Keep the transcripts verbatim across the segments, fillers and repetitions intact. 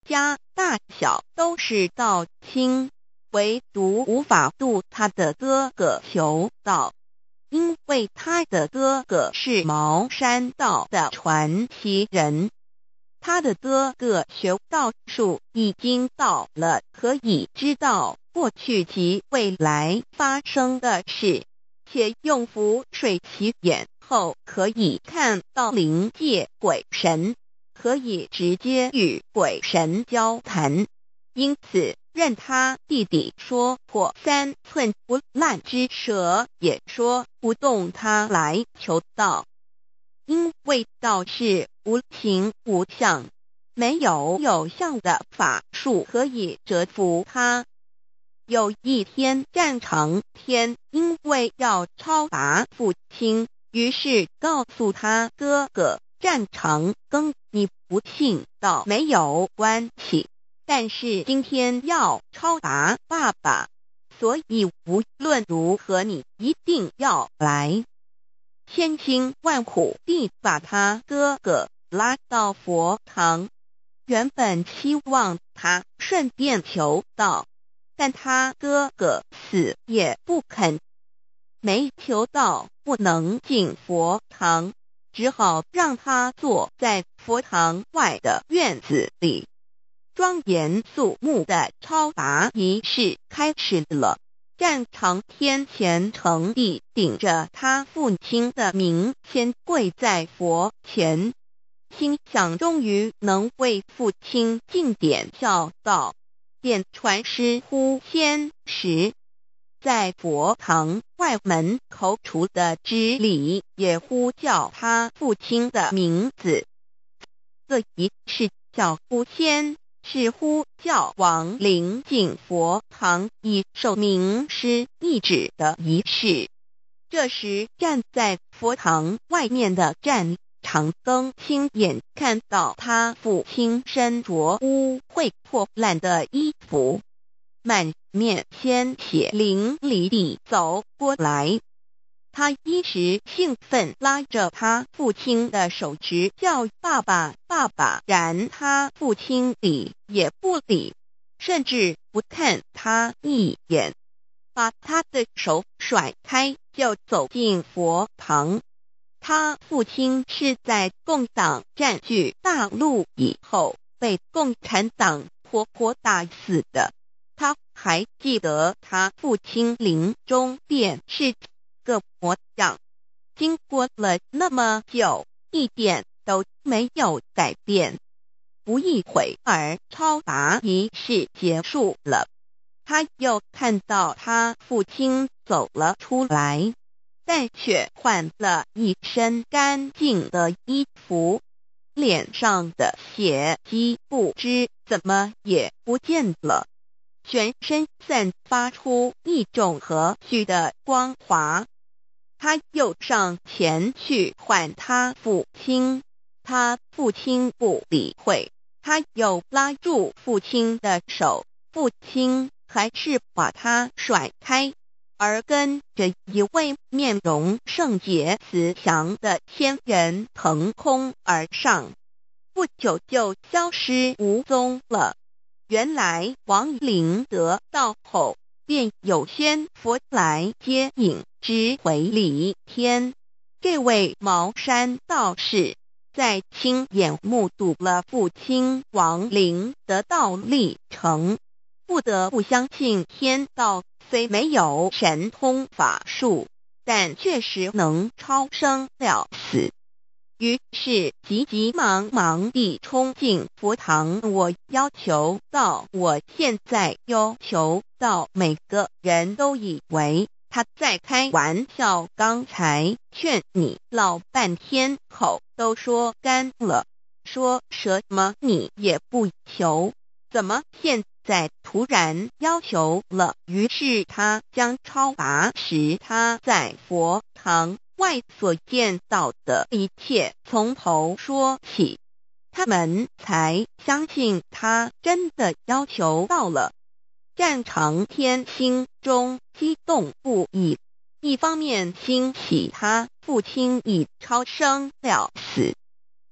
家大小都是道亲，唯独无法度他的哥哥求道，因为他的哥哥是茅山道的传奇人。他的哥哥学道术已经到了可以知道过去及未来发生的事，且用符水起眼后可以看到灵界鬼神，可以直接与鬼神交谈，因此任他弟弟说破三寸不烂之舌，也说不动他来求道。因为道是无形无相，没有有相的法术可以折服他。有一天，战长天因为要超拔父亲，于是告诉他哥哥战长跟你不信道没有关系，但是今天要超拔爸爸，所以无论如何你一定要来。千辛万苦地把他哥哥拉到佛堂，原本希望他顺便求道，但他哥哥死也不肯，没求道不能进佛堂，只好让他坐在佛堂外的院子里。庄严肃穆的超拔仪式开始了。战长天虔诚地顶着他父亲的名，先跪在佛前，心想终于能为父亲尽点孝道，便传师呼仙时，在佛堂外门口处的支里也呼叫他父亲的名字。这一是叫呼仙，是呼叫亡灵进佛堂以受名师意旨的仪式。这时站在佛堂外面的战长庚亲眼看到他父亲身着污秽破烂的衣服，满面鲜血淋漓地走过来。他一时兴奋，拉着他父亲的手直叫爸爸爸爸，然他父亲理也不理，甚至不看他一眼，把他的手甩开就走进佛堂。他父亲是在共党占据大陆以后被共产党活活打死的，他还记得他父亲临终便是个模样，经过了那么久，一点都没有改变。不一会儿，超拔仪式结束了，他又看到他父亲走了出来，但却换了一身干净的衣服，脸上的血迹不知怎么也不见了，全身散发出一种和煦的光华。他又上前去唤他父亲，他父亲不理会，他又拉住父亲的手，父亲还是把他甩开，而跟着一位面容圣洁慈祥的仙人腾空而上，不久就消失无踪了。原来亡灵得道后，便有仙佛来接引，直回离天。这位茅山道士在亲眼目睹了父亲亡灵得道历程，不得不相信天道虽没有神通法术，但确实能超生了死。于是急急忙忙地冲进佛堂，我要求道，我现在要求道。每个人都以为他在开玩笑，刚才劝你老半天，口都说干了，说什么你也不求，怎么现在突然要求了？于是他将超拔时他在佛堂外所见到的一切从头说起，他们才相信他真的要求到了。战长天心中激动不已，一方面欣喜他父亲已超生了死，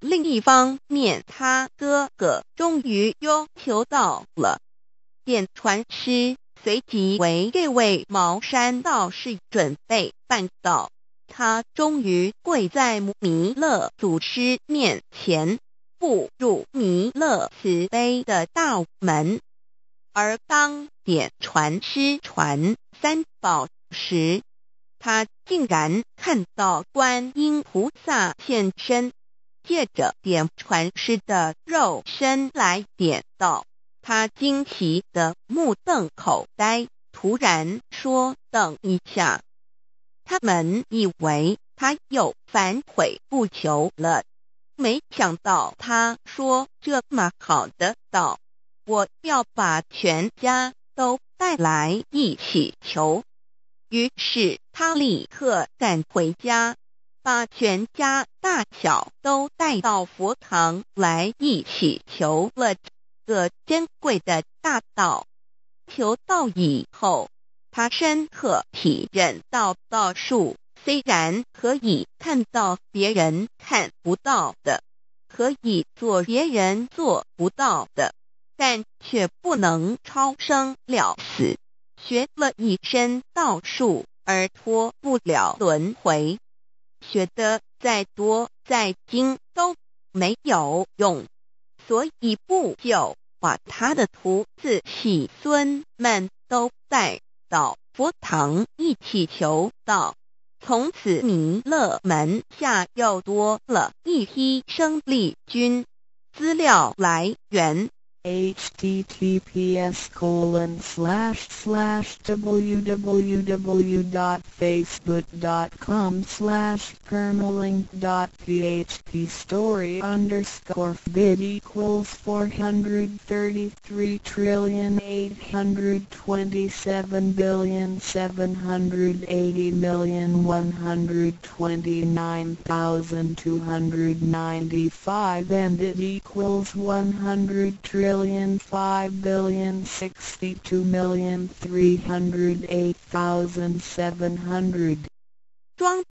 另一方面，他哥哥终于要求到了，便传师随即为这位茅山道士准备办道。他终于跪在弥勒祖师面前，步入弥勒慈悲的道门。而当点传师传三宝时，他竟然看到观音菩萨现身，借着点传师的肉身来点道。他惊奇的目瞪口呆，突然说：“等一下！”他们以为他又反悔不求了，没想到他说这么好的道，我要把全家都带来一起求。于是他立刻赶回家，把全家大小都带到佛堂来一起求了这珍贵的大道。求道以后，他深刻体认到道术虽然可以看到别人看不到的，可以做别人做不到的，但却不能超生了死。学了一身道术而脱不了轮回，学得再多再精都没有用，所以不久把他的徒子媳孙们都带到佛堂一起求道。从此弥勒门下又多了一批生力军。资料来源 https colon slash slash www.facebook.com slash permalink.php story underscore bit equals four hundred thirty-three trillion eight hundred twenty-seven billion seven hundred eighty million one hundred twenty-nine thousand two hundred ninety-five and it equals one hundred trillion five billion sixty-two million three hundred eight thousand seven hundred. 装